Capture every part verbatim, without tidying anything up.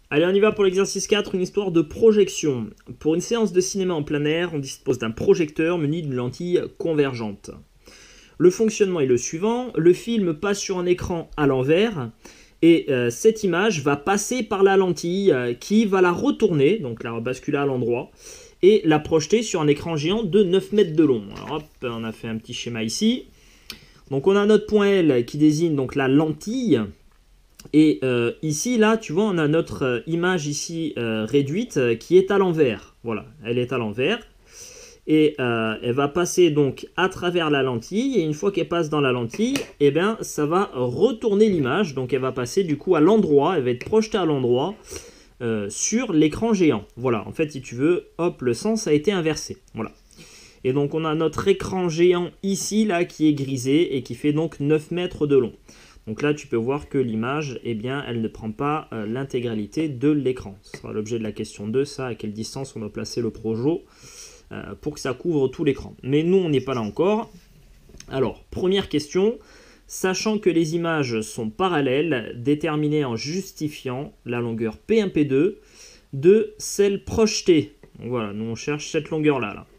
Allez, on y va pour l'exercice quatre, une histoire de projection. Pour une séance de cinéma en plein air, on dispose d'un projecteur muni d'une lentille convergente. Le fonctionnement est le suivant, le film passe sur un écran à l'envers et euh, cette image va passer par la lentille euh, qui va la retourner, donc la basculer à l'endroit, et la projeter sur un écran géant de neuf mètres de long. Alors hop, on a fait un petit schéma ici. Donc on a notre point L qui désigne donc la lentille. Et euh, ici, là, tu vois, on a notre euh, image ici euh, réduite euh, qui est à l'envers. Voilà, elle est à l'envers. Et euh, elle va passer donc à travers la lentille. Et une fois qu'elle passe dans la lentille, eh bien, ça va retourner l'image. Donc elle va passer du coup à l'endroit. Elle va être projetée à l'endroit euh, sur l'écran géant. Voilà, en fait, si tu veux, hop, le sens a été inversé. Voilà. Et donc on a notre écran géant ici, là, qui est grisé et qui fait donc neuf mètres de long. Donc là, tu peux voir que l'image, eh bien, elle ne prend pas euh, l'intégralité de l'écran. Ce sera l'objet de la question deux, ça, à quelle distance on doit placer le projo euh, pour que ça couvre tout l'écran. Mais nous, on n'est pas là encore. Alors, première question, sachant que les images sont parallèles, déterminées en justifiant la longueur P un P deux de celle projetée. Donc voilà, nous on cherche cette longueur-là. Là.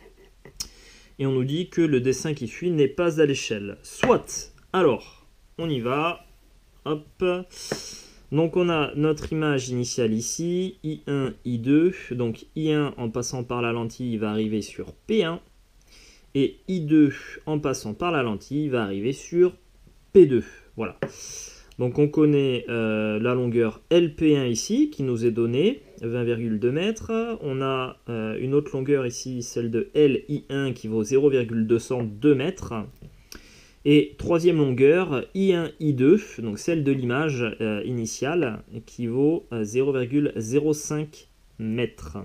Et on nous dit que le dessin qui suit n'est pas à l'échelle. Soit, alors... On y va, hop, donc on a notre image initiale ici, I un, I deux, donc I un en passant par la lentille va arriver sur P un, et I deux en passant par la lentille va arriver sur P deux, voilà. Donc on connaît euh, la longueur L P un ici, qui nous est donnée, vingt virgule deux mètres, on a euh, une autre longueur ici, celle de L I un qui vaut zéro virgule deux cent deux mètres, et troisième longueur, I un, I deux, donc celle de l'image euh, initiale, qui vaut euh, zéro virgule zéro cinq mètres.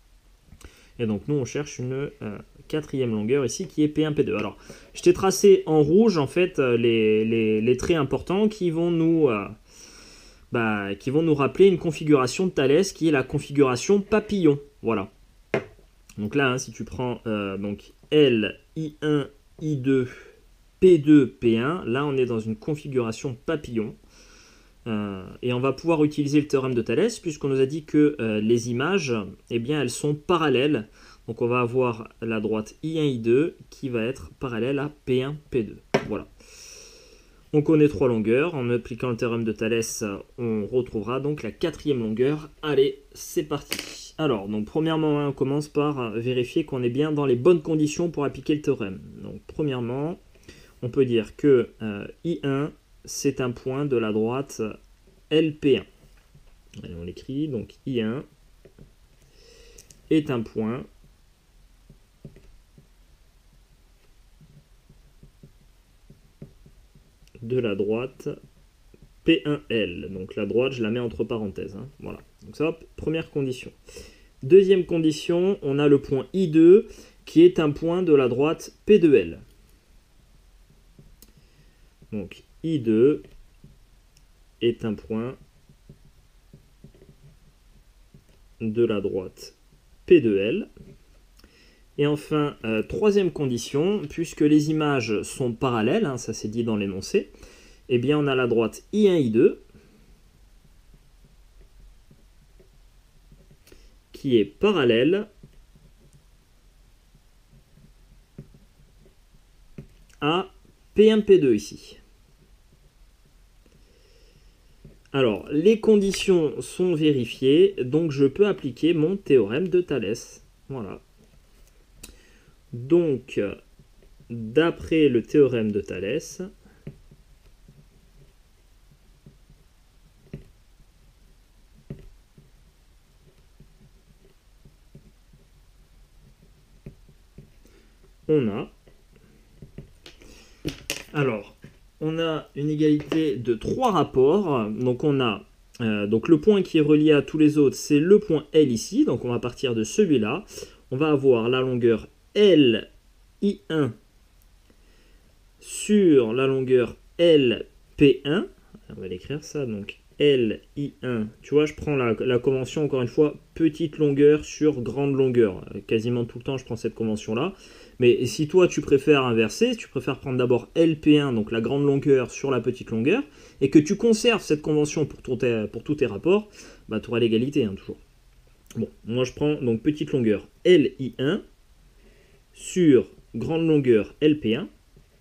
Et donc nous, on cherche une euh, quatrième longueur ici, qui est P un, P deux. Alors, je t'ai tracé en rouge, en fait, les, les, les traits importants qui vont nous... Euh, bah, qui vont nous rappeler une configuration de Thalès, qui est la configuration papillon. Voilà. Donc là, hein, si tu prends euh, donc L, I un, I deux... P deux, P un, là on est dans une configuration papillon. Euh, et on va pouvoir utiliser le théorème de Thalès puisqu'on nous a dit que euh, les images, eh bien, elles sont parallèles. Donc on va avoir la droite I un, I deux qui va être parallèle à P un, P deux. Voilà. On connaît trois longueurs. En appliquant le théorème de Thalès, on retrouvera donc la quatrième longueur. Allez, c'est parti. Alors, donc premièrement, on commence par vérifier qu'on est bien dans les bonnes conditions pour appliquer le théorème. Donc premièrement... on peut dire que euh, I un, c'est un point de la droite L P un. Allez, on l'écrit, donc I un est un point de la droite P un L. Donc la droite, je la mets entre parenthèses. Hein. Voilà. Donc ça, hop, première condition. Deuxième condition, on a le point I deux qui est un point de la droite P deux L. Donc I deux est un point de la droite P deux L. Et enfin, euh, troisième condition, puisque les images sont parallèles, hein, ça c'est dit dans l'énoncé, eh bien on a la droite I un, I deux qui est parallèle à P un, P deux ici. Alors, les conditions sont vérifiées, donc je peux appliquer mon théorème de Thalès. Voilà. Donc, d'après le théorème de Thalès, on a... Alors, on a une égalité de trois rapports. Donc on a euh, donc le point qui est relié à tous les autres, c'est le point L ici. Donc on va partir de celui-là. On va avoir la longueur L I un sur la longueur L P un. On va l'écrire ça, donc L I un. Tu vois, je prends la, la convention, encore une fois, petite longueur sur grande longueur. Quasiment tout le temps, je prends cette convention-là. Mais si toi, tu préfères inverser, tu préfères prendre d'abord L P un, donc la grande longueur sur la petite longueur, et que tu conserves cette convention pour, ton, pour tous tes rapports, bah, tu auras l'égalité, hein, toujours. Bon, moi, je prends donc petite longueur L I un sur grande longueur L P un,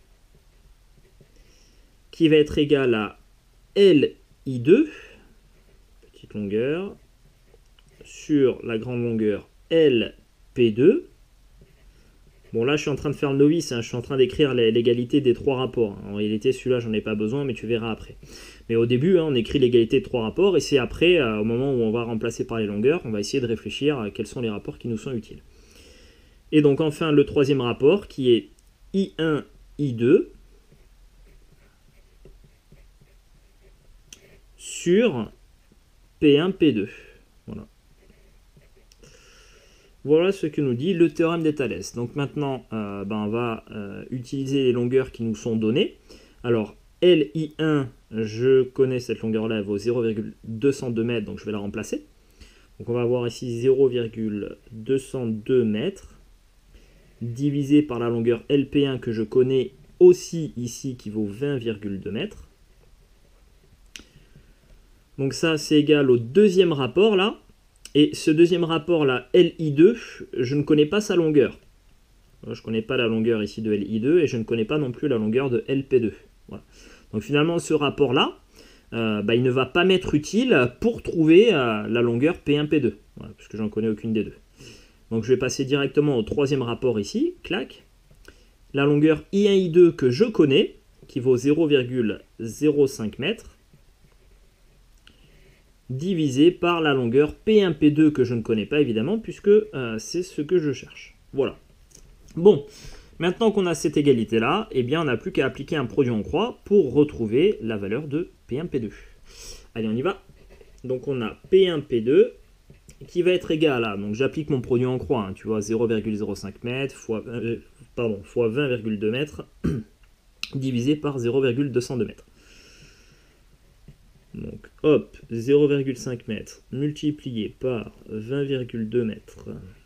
qui va être égal à L I deux, petite longueur, sur la grande longueur L P deux. Bon, là, je suis en train de faire le novice, hein, je suis en train d'écrire l'égalité des trois rapports. En réalité, celui-là, j'en ai pas besoin, mais tu verras après. Mais au début, hein, on écrit l'égalité de trois rapports, et c'est après, euh, au moment où on va remplacer par les longueurs, on va essayer de réfléchir à quels sont les rapports qui nous sont utiles. Et donc, enfin, le troisième rapport, qui est I un, I deux, sur P un, P deux. Voilà. Voilà ce que nous dit le théorème des Thalès. Donc maintenant, euh, ben on va euh, utiliser les longueurs qui nous sont données. Alors, L I un, je connais cette longueur-là, elle vaut zéro virgule deux cent deux mètres, donc je vais la remplacer. Donc on va avoir ici zéro virgule deux cent deux mètres, divisé par la longueur L P un que je connais aussi ici, qui vaut vingt virgule deux mètres. Donc ça, c'est égal au deuxième rapport, là. Et ce deuxième rapport là, L I deux, je ne connais pas sa longueur. Je ne connais pas la longueur ici de L I deux et je ne connais pas non plus la longueur de L P deux. Voilà. Donc finalement, ce rapport là, euh, bah, il ne va pas m'être utile pour trouver euh, la longueur P un, P deux. Voilà, puisque j'en connais aucune des deux. Donc je vais passer directement au troisième rapport ici. Clac. La longueur I un, I deux que je connais, qui vaut zéro virgule zéro cinq mètres. Divisé par la longueur P un, P deux que je ne connais pas évidemment, puisque euh, c'est ce que je cherche. Voilà. Bon, maintenant qu'on a cette égalité-là, eh bien on n'a plus qu'à appliquer un produit en croix pour retrouver la valeur de P un, P deux. Allez, on y va. Donc on a P un, P deux qui va être égal à, donc j'applique mon produit en croix, hein, tu vois, zéro virgule zéro cinq mètres fois, euh, pardon, fois vingt virgule deux mètres divisé par zéro virgule deux cent deux mètres. Donc, hop, zéro virgule cinq mètres multiplié par vingt virgule deux mètres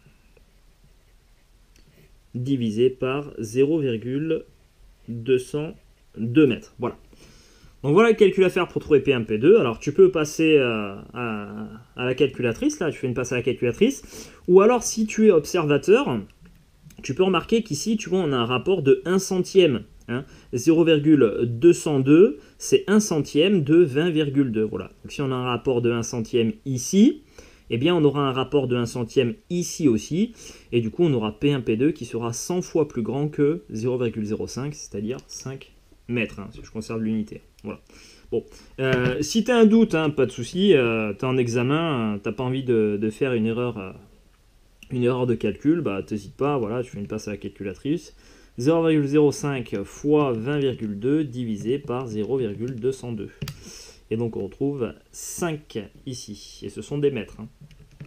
divisé par zéro virgule deux cent deux mètres. Voilà. Donc voilà le calcul à faire pour trouver P un, P deux. Alors tu peux passer euh, à, à la calculatrice, là, tu fais une passe à la calculatrice. Ou alors si tu es observateur, tu peux remarquer qu'ici, tu vois, on a un rapport de un centième. Hein, zéro virgule deux cent deux, c'est un centième de vingt virgule deux. Voilà. Donc si on a un rapport de un centième ici, eh bien on aura un rapport de un centième ici aussi. Et du coup, on aura P un, P deux qui sera cent fois plus grand que zéro virgule zéro cinq, c'est-à-dire cinq mètres, hein, si je conserve l'unité. Voilà. Bon. Euh, si tu as un doute, hein, pas de souci, euh, tu es en examen, euh, tu n'as pas envie de, de faire une erreur, euh, une erreur de calcul, bah t'hésites pas, voilà, tu fais une passe à la calculatrice. zéro virgule zéro cinq fois vingt virgule deux divisé par zéro virgule deux cent deux. Et donc on retrouve cinq ici. Et ce sont des mètres. Hein.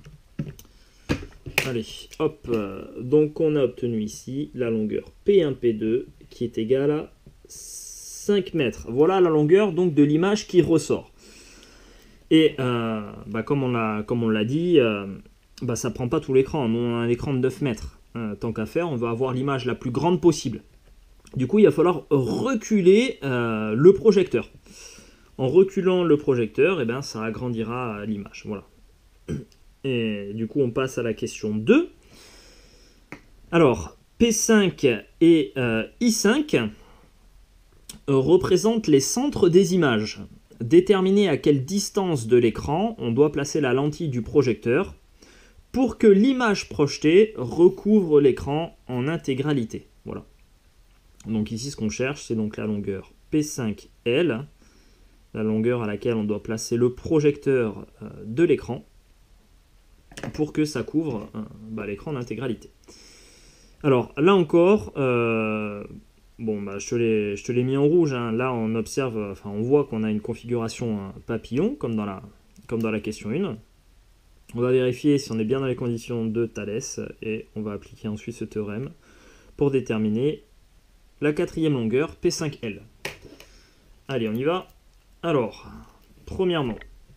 Allez, hop. Donc on a obtenu ici la longueur P un, P deux qui est égale à cinq mètres. Voilà la longueur donc de l'image qui ressort. Et euh, bah, comme on l'a dit, euh, bah, ça ne prend pas tout l'écran. On a un écran de neuf mètres. Euh, tant qu'à faire, on va avoir l'image la plus grande possible. Du coup, il va falloir reculer euh, le projecteur. En reculant le projecteur, eh ben, ça agrandira l'image. Voilà. Et du coup, on passe à la question deux. Alors, P cinq et euh, I cinq représentent les centres des images. Déterminer à quelle distance de l'écran on doit placer la lentille du projecteur pour que l'image projetée recouvre l'écran en intégralité. Voilà. Donc ici, ce qu'on cherche, c'est donc la longueur P cinq L, la longueur à laquelle on doit placer le projecteur euh, de l'écran pour que ça couvre euh, bah, l'écran en intégralité. Alors là encore, euh, bon, bah, je te l'ai mis en rouge. Hein. Là, on observe, enfin, on voit qu'on a une configuration hein, papillon, comme dans la, comme dans la question un. On va vérifier si on est bien dans les conditions de Thalès et on va appliquer ensuite ce théorème pour déterminer la quatrième longueur P cinq L. Allez, on y va. Alors, premièrement,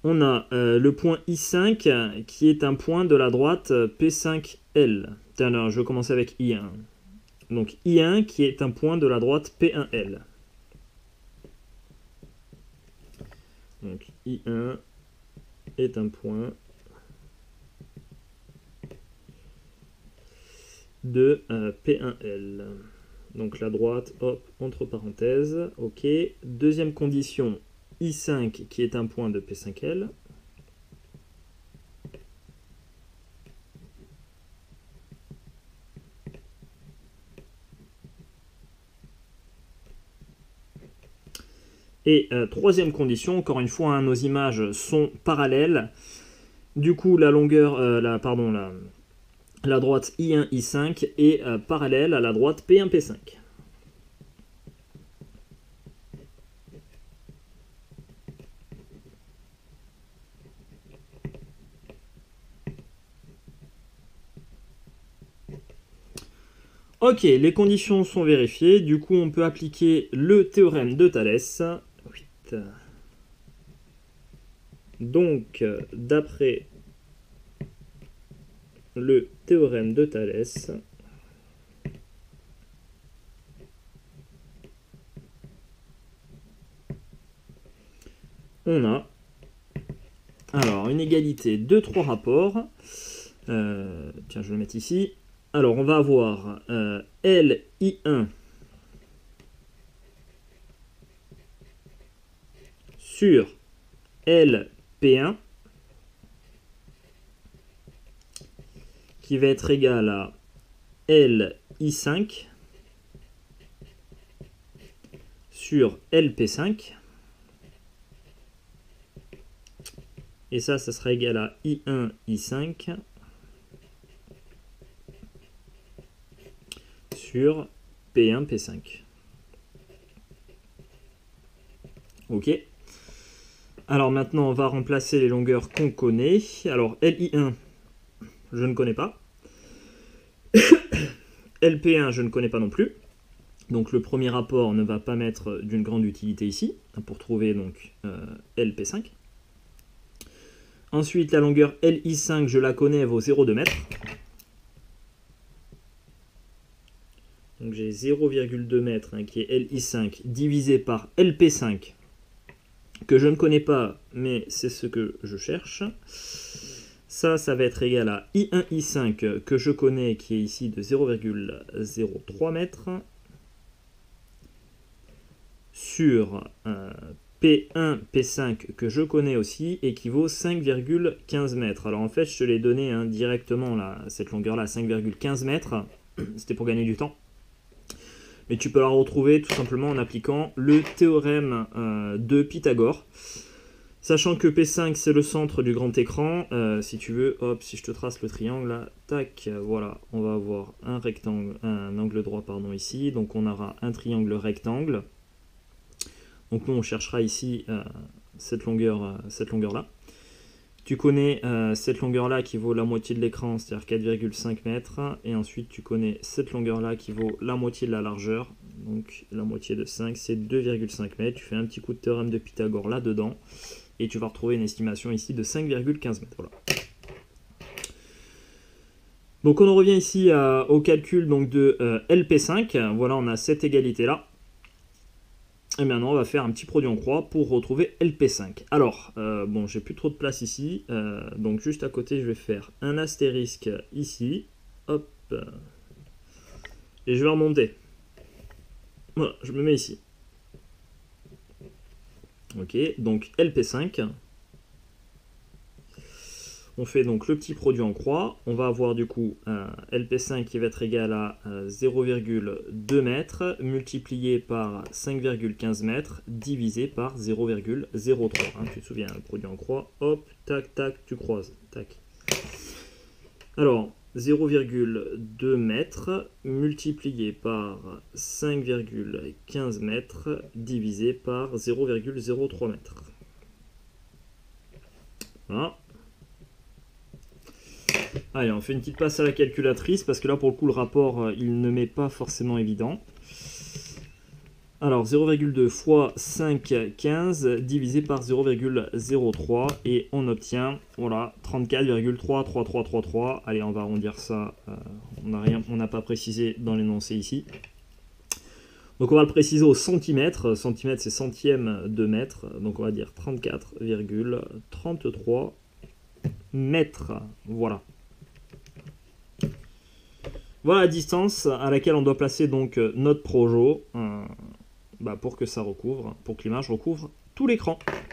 on a euh, le point I cinq qui est un point de la droite P cinq L. Alors, je vais commencer avec I un. Donc I un qui est un point de la droite P un L. Donc I un est un point de euh, P un L. Donc la droite, hop, entre parenthèses, ok. Deuxième condition, I cinq qui est un point de P cinq L. Et euh, troisième condition, encore une fois, hein, nos images sont parallèles. Du coup, la longueur, euh, la, pardon, la, la droite I un, I cinq est euh, parallèle à la droite P un, P cinq. Ok, les conditions sont vérifiées. Du coup, on peut appliquer le théorème de Thalès. Donc, d'après le théorème de Thalès, on a alors une égalité de trois rapports. Euh, tiens, je vais le mettre ici. Alors, on va avoir euh, L I un sur L P un qui va être égal à L I cinq sur L P cinq. Et ça, ça sera égal à I un, I cinq sur P un, P cinq. Ok. Alors maintenant, on va remplacer les longueurs qu'on connaît. Alors L I un, je ne connais pas. L P un, je ne connais pas non plus. Donc le premier rapport ne va pas m'être d'une grande utilité ici, pour trouver donc euh, L P cinq. Ensuite, la longueur L I cinq, je la connais, elle vaut zéro virgule deux mètres. Donc j'ai zéro virgule deux mètres hein, qui est L I cinq divisé par L P cinq, que je ne connais pas, mais c'est ce que je cherche. Ça, ça va être égal à I un, I cinq, que je connais, qui est ici de zéro virgule zéro trois mètres, sur euh, P un, P cinq, que je connais aussi, et qui vaut cinq virgule quinze mètres. Alors en fait, je te l'ai donné hein, directement, là, cette longueur-là, cinq virgule quinze mètres. C'était pour gagner du temps. Mais tu peux la retrouver tout simplement en appliquant le théorème euh, de Pythagore. Sachant que P cinq, c'est le centre du grand écran. Euh, si tu veux, hop, si je te trace le triangle, là, tac, voilà, on va avoir un rectangle, un angle droit, pardon, ici. Donc on aura un triangle rectangle. Donc nous, on cherchera ici euh, cette longueur, euh, cette longueur-là. Tu connais euh, cette longueur-là qui vaut la moitié de l'écran, c'est-à-dire quatre virgule cinq mètres. Et ensuite, tu connais cette longueur-là qui vaut la moitié de la largeur. Donc la moitié de cinq, c'est deux virgule cinq mètres. Tu fais un petit coup de théorème de Pythagore là-dedans. Et tu vas retrouver une estimation ici de cinq virgule quinze mètres. Voilà. Donc on en revient ici euh, au calcul donc, de euh, L P cinq. Voilà, on a cette égalité-là. Et maintenant, on va faire un petit produit en croix pour retrouver L P cinq. Alors, euh, bon, j'ai plus trop de place ici. Euh, donc, juste à côté, je vais faire un astérisque ici. Hop. Et je vais remonter. Voilà, je me mets ici. Ok, donc L P cinq. On fait donc le petit produit en croix. On va avoir du coup un L P cinq qui va être égal à zéro virgule deux mètres multiplié par cinq virgule quinze mètres divisé par zéro virgule zéro trois. Hein, tu te souviens, le produit en croix. Hop, tac, tac, tu croises. Tac. Alors, zéro virgule deux mètres multiplié par cinq virgule quinze mètres divisé par zéro virgule zéro trois mètres. Voilà. Allez, on fait une petite passe à la calculatrice parce que là, pour le coup, le rapport, il ne m'est pas forcément évident. Alors zéro virgule deux fois cinq, quinze, divisé par zéro virgule zéro trois, et on obtient, voilà, trente-quatre virgule trois trois trois trois trois. Allez, on va arrondir ça, euh, on n'a rien, on n'a pas précisé dans l'énoncé ici. Donc on va le préciser au centimètre, centimètre c'est centième de mètre, donc on va dire trente-quatre virgule trente-trois mètres, voilà. Voilà la distance à laquelle on doit placer donc notre projo, euh, bah pour que ça recouvre, pour que l'image recouvre tout l'écran.